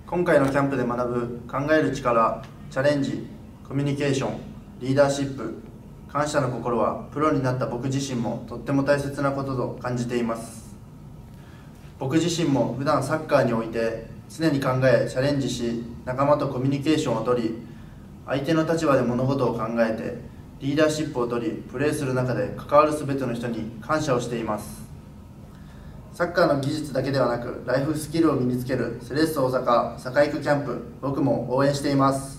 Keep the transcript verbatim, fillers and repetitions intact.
今回のキャンプで学ぶ考える力、チャレンジ、コミュニケーション、リーダーシップ、感謝の心はプロになった僕自身もとっても大切なことと感じています。僕自身も普段サッカーにおいて常に考えチャレンジし、仲間とコミュニケーションをとり、相手の立場で物事を考えてリーダーシップをとり、プレーする中で関わる全ての人に感謝をしています。サッカーの技術だけではなくライフスキルを身につけるセレッソ大阪堺区キャンプ、僕も応援しています。